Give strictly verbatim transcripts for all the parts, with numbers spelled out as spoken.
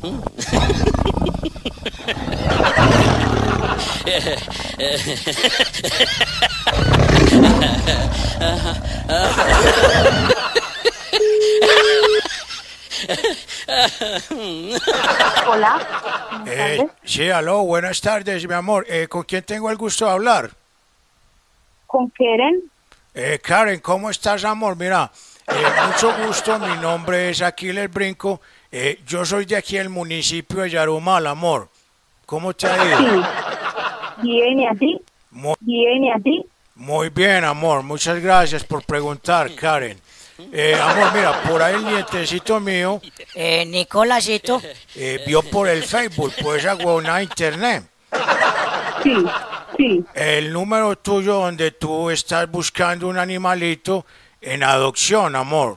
Hola. Eh, sí, aló, buenas tardes, mi amor. Eh, ¿con quién tengo el gusto de hablar? ¿Con Karen? Eh, Karen, ¿cómo estás, amor? Mira, eh, mucho gusto, mi nombre es Aquiles Brinco. Eh, yo soy de aquí, el municipio de Yarumal, amor. ¿Cómo te ha ido? Sí. Bien, ¿y a ti? Muy, Bien, ¿y a ti? muy bien, amor. Muchas gracias por preguntar, Karen. Eh, amor, mira, por ahí el nietecito mío Eh, Nicolásito, eh, vio por el Facebook, por esa huevona de internet, Sí, sí. el número tuyo donde tú estás buscando un animalito en adopción, amor.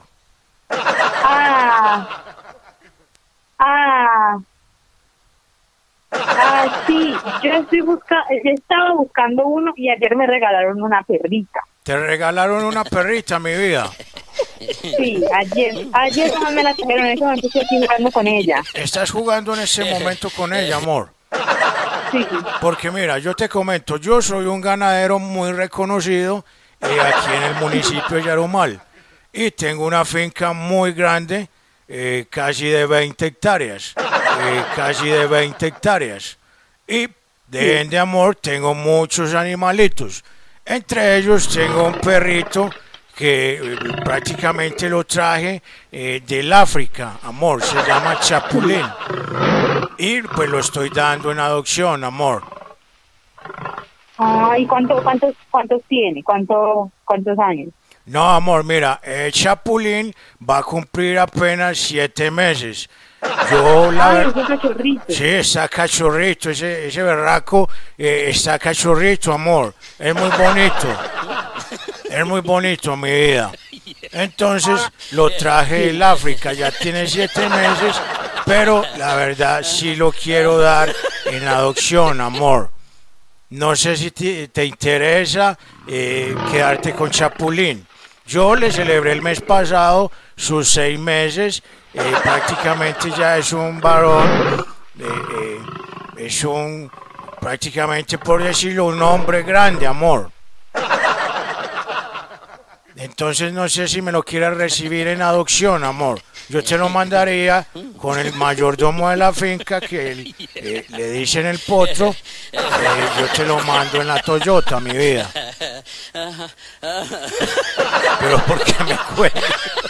Ah. Ah. Ah, sí. Yo estoy busca yo estaba buscando uno y ayer me regalaron una perrita. Te regalaron una perrita, mi vida. Sí, ayer. Ayer nomás me la trajeron, en ese momento estoy aquí jugando con ella. Estás jugando en ese momento con ella, amor. Sí. Porque mira, yo te comento, yo soy un ganadero muy reconocido eh, aquí en el municipio de Yarumal. Y tengo una finca muy grande, eh, casi de veinte hectáreas. Eh, casi de veinte hectáreas. Y de ende, amor, tengo muchos animalitos. Entre ellos tengo un perrito que eh, prácticamente lo traje eh, del África, amor, se llama Chapulín. Y pues lo estoy dando en adopción, amor. Ay, ¿cuánto, cuántos, cuántos tiene? ¿Cuánto, cuántos años? No, amor, mira, el Chapulín va a cumplir apenas siete meses. Yo la Ay, ver- ese cachorrito. Sí, está cachorrito, ese, ese berraco eh, está cachorrito, amor. Es muy bonito. Es muy bonito, mi vida. Entonces lo traje del África, ya tiene siete meses, pero la verdad sí lo quiero dar en adopción, amor. No sé si te, te interesa eh, quedarte con Chapulín. Yo le celebré el mes pasado sus seis meses, eh, prácticamente ya es un varón, eh, eh, es un, prácticamente por decirlo, un hombre grande, amor. Entonces no sé si me lo quieres recibir en adopción, amor. Yo te lo mandaría con el mayordomo de la finca que él, eh, le dicen el potro. eh, yo te lo mando en la Toyota, mi vida. Pero ¿por qué me cuelgas?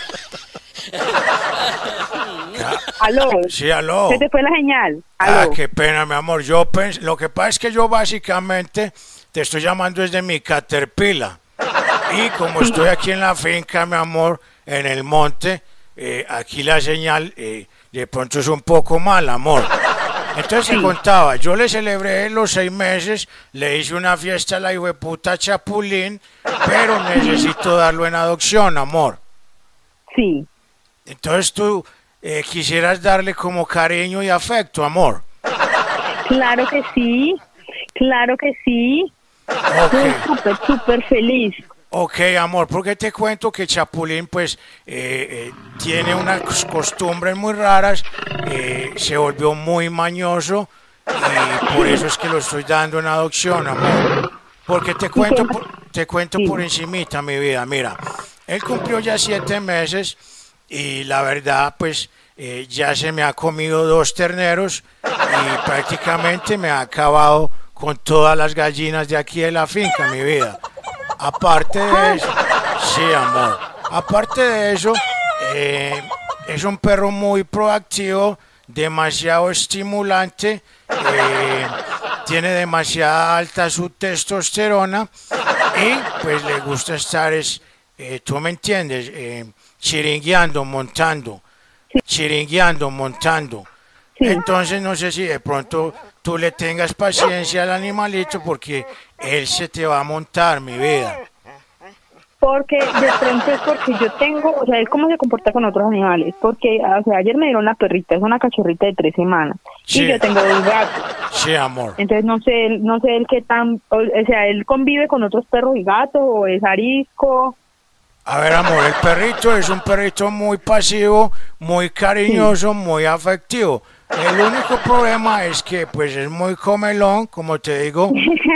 Aló. Sí, aló. Se te fue la señal. Ah, Aló. qué pena, mi amor. Yo pens- lo que pasa es que yo básicamente te estoy llamando desde mi Caterpillar. Y como estoy aquí en la finca, mi amor, en el monte, eh, aquí la señal eh, de pronto es un poco mala, amor. Entonces te contaba, yo le celebré los seis meses, le hice una fiesta a la hijueputa Chapulín, pero necesito darlo en adopción, amor. Sí. Entonces tú eh, quisieras darle como cariño y afecto, amor. Claro que sí. Claro que sí. Estoy Ok. súper, súper feliz. Ok, amor, porque te cuento que Chapulín pues eh, eh, tiene unas costumbres muy raras, eh, se volvió muy mañoso y por eso es que lo estoy dando en adopción, amor. Porque te cuento, por- te cuento por encimita, mi vida, mira, él cumplió ya siete meses y la verdad pues eh, ya se me ha comido dos terneros y prácticamente me ha acabado con todas las gallinas de aquí de la finca, mi vida. Aparte de eso, sí, amor. Aparte de eso, eh, es un perro muy proactivo, demasiado estimulante, eh, tiene demasiada alta su testosterona y pues le gusta estar, es, eh, tú me entiendes, eh, chiringueando, montando, chiringueando, montando. Entonces no sé si de pronto tú le tengas paciencia al animalito porque él se te va a montar, mi vida. Porque de pronto es porque yo tengo, o sea, él cómo se comporta con otros animales. Porque, o sea, ayer me dieron una perrita, es una cachorrita de tres semanas. Sí. Y yo tengo dos gatos. Sí, amor. Entonces no sé, él- no sé él qué tan, o, o sea, él convive con otros perros y gatos o es arisco. A ver, amor, el perrito es un perrito muy pasivo, muy cariñoso, muy afectivo. El único problema es que pues es muy comelón, como te digo.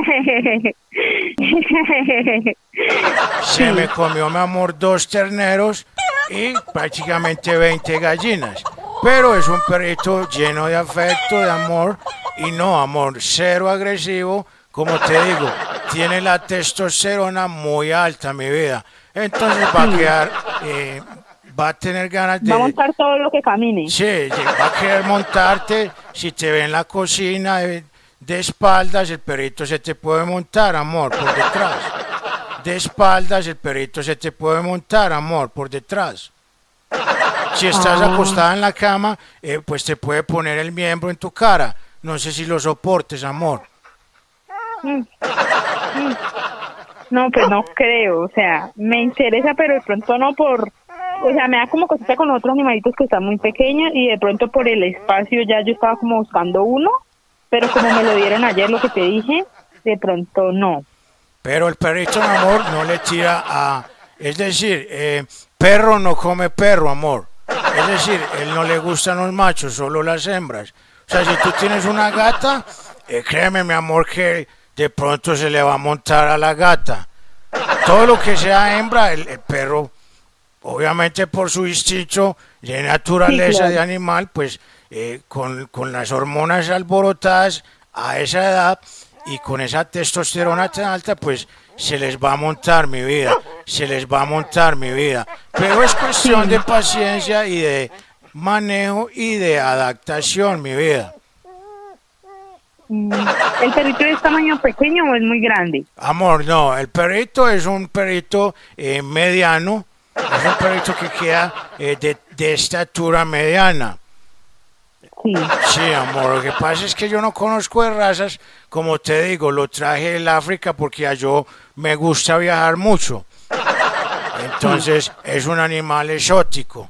Se me comió, mi amor, dos terneros y prácticamente veinte gallinas. Pero es un perrito lleno de afecto, de amor. Y no, amor, cero agresivo. Como te digo, tiene la testosterona muy alta, mi vida. Entonces va a quedar, eh, va a tener ganas de... Va a montar todo lo que camine. Sí, va a querer montarte. Si te ve en la cocina de, de espaldas, el perrito se te puede montar, amor, por detrás. De espaldas, el perrito se te puede montar, amor, por detrás. Si estás Ah. acostada en la cama, eh, pues te puede poner el miembro en tu cara. No sé si lo soportes, amor. Mm. Mm. No, pues no creo, o sea, me interesa, pero de pronto no por, o sea, me da como cosita con otros animalitos que están muy pequeños y de pronto por el espacio ya yo estaba como buscando uno, pero como me lo dieron ayer, lo que te dije, de pronto no. Pero el perrito, mi amor, no le tira a... Es decir, eh, perro no come perro, amor. Es decir, él no le gustan los machos, solo las hembras. O sea, si tú tienes una gata, eh, créeme, mi amor, que de pronto se le va a montar a la gata. Todo lo que sea hembra, el, el perro, obviamente por su instinto de naturaleza, Sí, claro. de animal, pues eh, con, con las hormonas alborotadas a esa edad y con esa testosterona tan alta, pues se les va a montar, mi vida, se les va a montar, mi vida. Pero es cuestión de paciencia y de manejo y de adaptación, mi vida. Mm, ¿El perrito es tamaño pequeño o es muy grande? Amor, no, el perrito es un perrito eh, mediano, es un perrito que queda eh, de, de estatura mediana. Sí. Sí, amor, lo que pasa es que yo no conozco de razas, como te digo, lo traje del África porque a yo me gusta viajar mucho. Entonces es un animal exótico.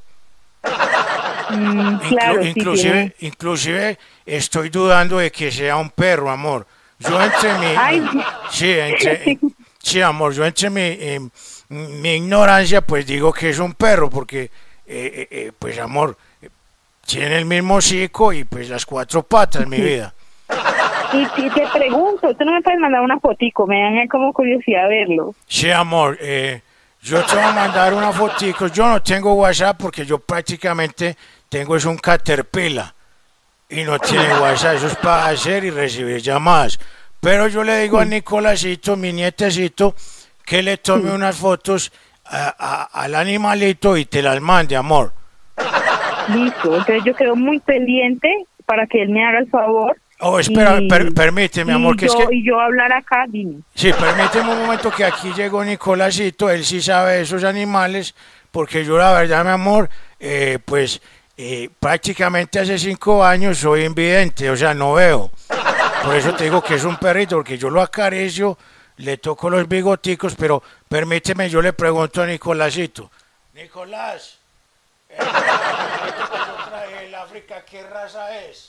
Mm, Inclu- claro, sí, inclusive, tiene- inclusive estoy dudando de que sea un perro, amor. Yo entre mi... Ay. Sí, entre, sí, amor, yo entre mi, eh, mi ignorancia, pues digo que es un perro, porque, eh, eh, eh, pues, amor, eh, tiene el mismo hocico y pues las cuatro patas, mi vida. Y, y te pregunto, ¿tú no me puedes mandar una fotico? Me dan como curiosidad verlo. Sí, amor, eh, yo te voy a mandar una fotico. Yo no tengo WhatsApp porque yo prácticamente tengo es un Caterpillar y no tiene WhatsApp. Eso es para hacer y recibir llamadas. Pero yo le digo a Nicolásito, mi nietecito, que le tome unas fotos a- a- al animalito y te las mande, amor. Listo, entonces yo quedo muy pendiente para que él me haga el favor. Oh, espera, y- per- permíteme, y amor, que es yo- que... Y yo hablar acá, dime. Sí, permíteme un momento que aquí llegó Nicolásito, él sí sabe de esos animales, porque yo la verdad, mi amor, eh, pues eh, prácticamente hace cinco años soy invidente, o sea, no veo. Por eso te digo que es un perrito, porque yo lo acaricio, le toco los bigoticos, pero permíteme, yo le pregunto a Nicolásito. Nicolás, el animalito que yo traje del África, ¿qué raza es?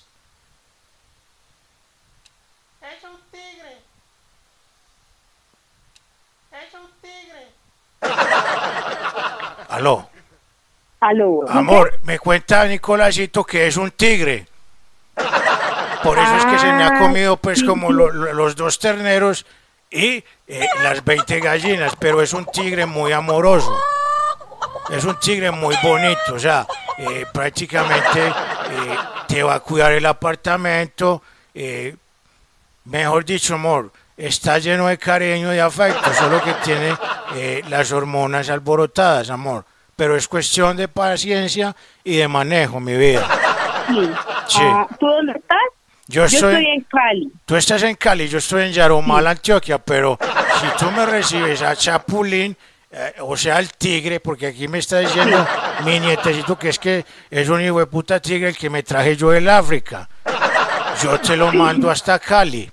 Es un tigre. Es un tigre. Aló. Aló. Amor, me cuenta Nicolásito que es un tigre. Por eso es que se me ha comido pues como lo- lo- los dos terneros y eh, las veinte gallinas, pero es un tigre muy amoroso. Es un tigre muy bonito, o sea, eh, prácticamente eh, te va a cuidar el apartamento. eh, mejor dicho, amor, está lleno de cariño y afecto, solo que tiene eh, las hormonas alborotadas, amor. Pero es cuestión de paciencia y de manejo, mi vida. Sí. Sí. Ah, ¿tú dónde estás? Yo Yo estoy, estoy en Cali. tú estás en Cali, yo estoy en Yaromal, Antioquia, pero si tú me recibes a Chapulín, eh, o sea, el tigre, porque aquí me está diciendo mi nietecito que es que es un hijo de puta tigre el que me traje yo del África. Yo te lo mando hasta Cali.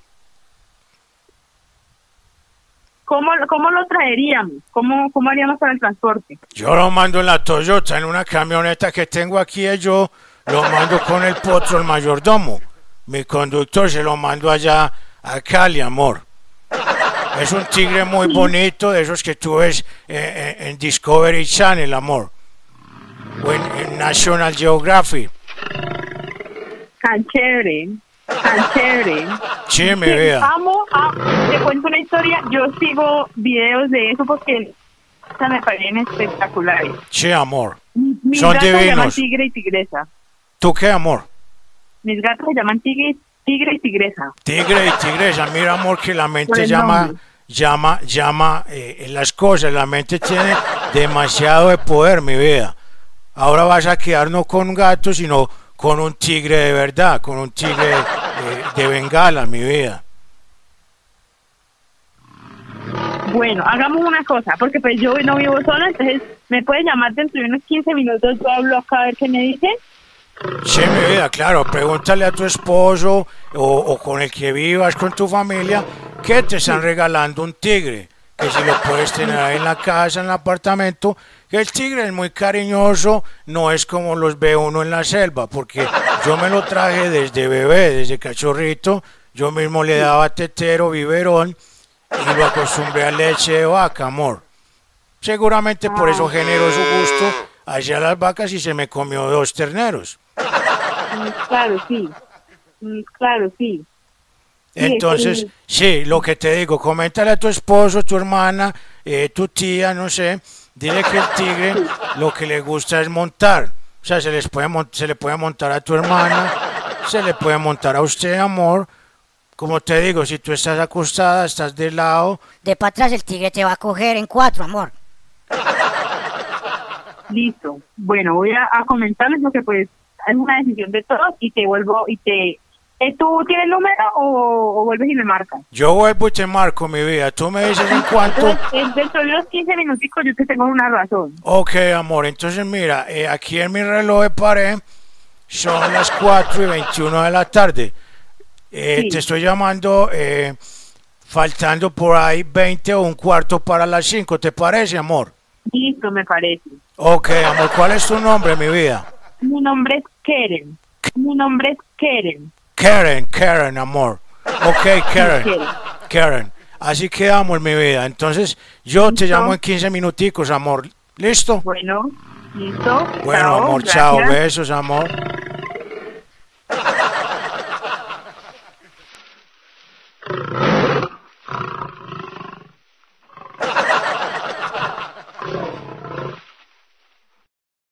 ¿Cómo, cómo lo traeríamos? ¿Cómo, ¿Cómo haríamos para el transporte? Yo lo mando en la Toyota, en una camioneta que tengo aquí, y yo lo mando con el potro, el mayordomo. Mi conductor se lo mando allá a Cali, amor. Es un tigre muy bonito, de esos que tú ves eh, en, en Discovery Channel, amor. O en, en National Geographic. Tan chévere, tan chévere. Sí, mi Sí, vida. amo, amo. Te cuento una historia, yo sigo videos de eso porque o sea, me parecen espectaculares. Sí, amor. Mis Son gatos se llaman divinos. tigre y tigresa. ¿Tú qué, amor? Mis gatos se llaman tigre, tigre y tigresa. Tigre y tigresa. Mira, amor, que la Por mente el llama, nombre. llama, llama eh, las cosas. La mente tiene demasiado de poder, mi vida. Ahora vas a quedar no con un gato, sino con un tigre de verdad, con un tigre eh, de Bengala, mi vida. Bueno, hagamos una cosa, porque pues yo no vivo sola, entonces me puedes llamar dentro de unos quince minutos, yo hablo acá a ver qué me dicen. Sí, mi vida, claro. Pregúntale a tu esposo o, o con el que vivas, con tu familia, que te están regalando un tigre. Que si lo puedes tener ahí en la casa, en el apartamento, que el tigre es muy cariñoso, no es como los ve uno en la selva, porque yo me lo traje desde bebé, desde cachorrito, yo mismo le daba tetero, biberón, y lo acostumbré a leche de vaca, amor. Seguramente por eso generó su gusto hacia las vacas y se me comió dos terneros. Mm, Claro, sí. Mm, Claro, sí. Sí, Entonces, es que- sí, lo que te digo, coméntale a tu esposo, tu hermana, eh, tu tía, no sé, dile que el tigre lo que le gusta es montar. O sea, se les puede mon- se le puede montar a tu hermana, se le puede montar a usted, amor. Como te digo, si tú estás acostada, estás de lado, De para atrás el tigre te va a coger en cuatro, amor. Listo. Bueno, voy a, a comentarles lo que pues es una decisión de todos y te vuelvo y te... eh, ¿Tú tienes el número o, o vuelves y me marcas? yo vuelvo y te marco, mi vida. Tú me dices en cuánto. Entonces, eh, dentro de los quince minuticos yo te tengo una razón. Ok, amor, entonces mira, eh, aquí en mi reloj de pared son las cuatro y veintiuno de la tarde. Eh, Sí. Te estoy llamando eh, faltando por ahí veinte o un cuarto para las cinco, ¿te parece, amor? Listo, me parece. Ok, amor, ¿cuál es tu nombre, mi vida? Mi nombre es Keren. Mi nombre es Keren. Karen, Karen, amor. Ok, Karen, Karen. Karen. Así quedamos, mi vida. Entonces, yo te Listo. llamo en quince minuticos, amor. ¿Listo? Bueno, listo. Bueno, Chao, amor, chao. gracias. Besos, amor.